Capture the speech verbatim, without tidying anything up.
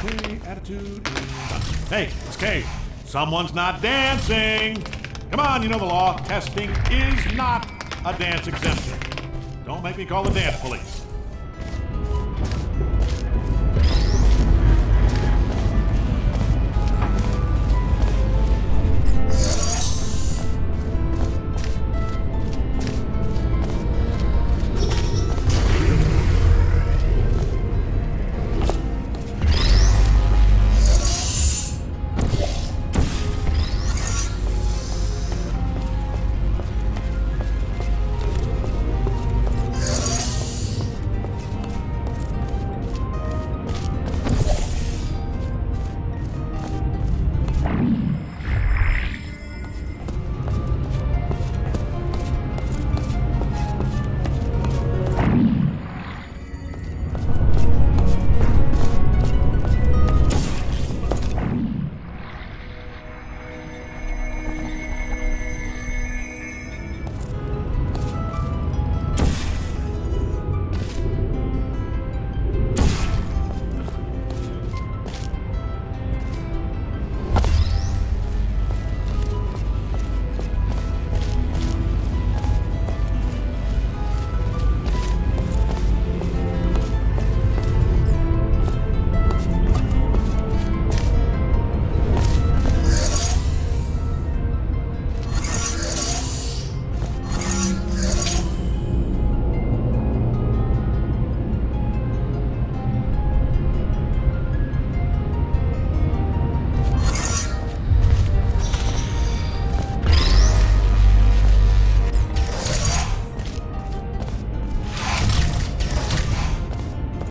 Hey, attitude. Hey, it's K. Someone's not dancing. Come on, you know the law. Testing is not a dance exemption. Don't make me call the dance police.